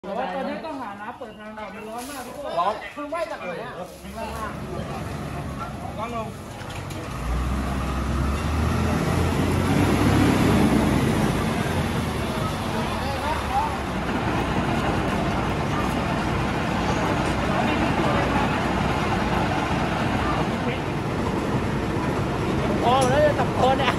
แต่ว่าตอนนี้ต้องหาน้ำเปิดทางเรามันร้อนมากพี่โก้ร้อนคือไหวจากไหนอ่ะร้อนลงโอ้แล้วจะจับคนเนี่ย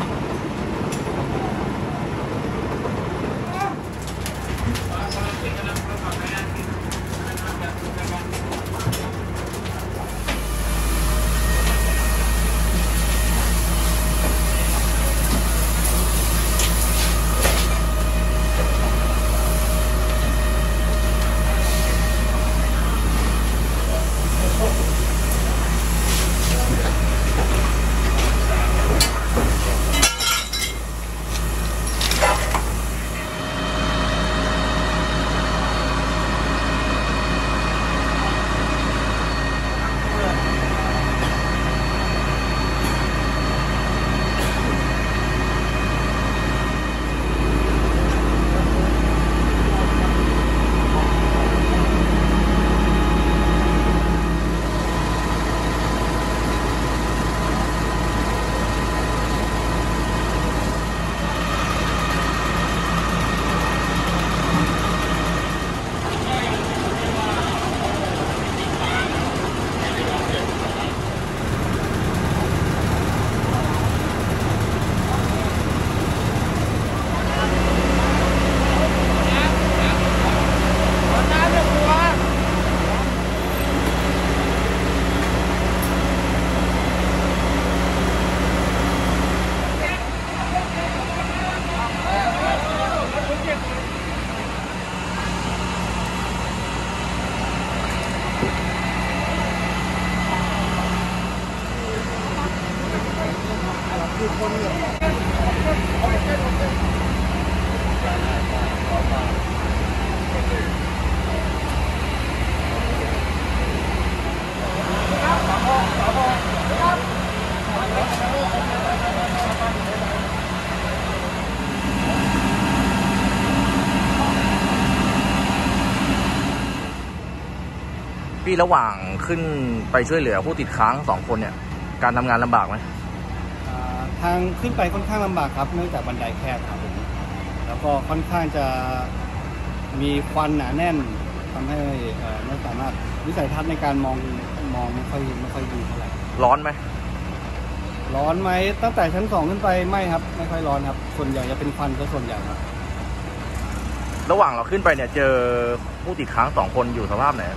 พี่ระหว่างขึ้นไปช่วยเหลือผู้ติดค้าง2 คนเนี่ยการทำงานลำบากไหมทางขึ้นไปค่อนข้างลำบากครับเนื่องจากบันไดแคบครับผมแล้วก็ค่อนข้างจะมีควันหนาแน่นทำให้ไม่สามารถวิสัยทัศน์ในการมองไม่ค่อยดีเท่าไหร่ร้อนไหมร้อนไหมตั้งแต่ชั้น2ขึ้นไปไม่ครับไม่ค่อยร้อนครับส่วนใหญ่จะเป็นควันก็ส่วนใหญ่ครับระหว่างเราขึ้นไปเนี่ยเจอผู้ติดค้าง2 คนอยู่สภาพไหน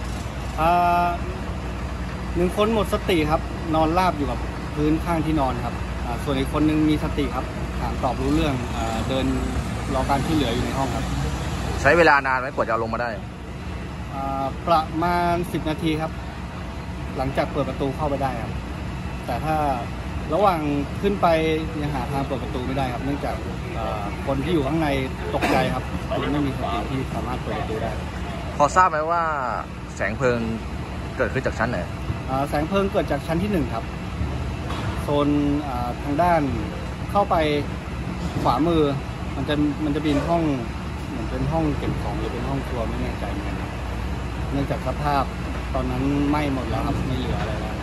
1 คนหมดสติครับนอนราบอยู่กับพื้นข้างที่นอนครับส่วนอีกคนนึงมีสติครับถามตอบรู้เรื่องเดินรอการช่วยเหลืออยู่ในห้องครับใช้เวลานานไหมกว่าจะลงมาได้ประมาณ10 นาทีครับหลังจากเปิดประตูเข้าไปได้ครับแต่ถ้าระหว่างขึ้นไปยังหาทางเปิดประตูไม่ได้ครับเนื่องจากคนที่อยู่ข้างในตกใจครับยังไม่มีสติที่สามารถเปิดประตูได้พอทราบไหมว่าแสงเพลิงเกิดขึ้นจากชั้นไหนแสงเพลิงเกิดจากชั้นที่1ครับโซนทางด้านเข้าไปขวามือมันจะเป็นห้องเหมือนเป็นห้องเก็บของหรือเป็นห้องครัวไม่แน่ใจเหมือนกันเนื่องจากสภาพตอนนั้นไหม้หมดแล้วครับไม่เหลืออะไรแล้ว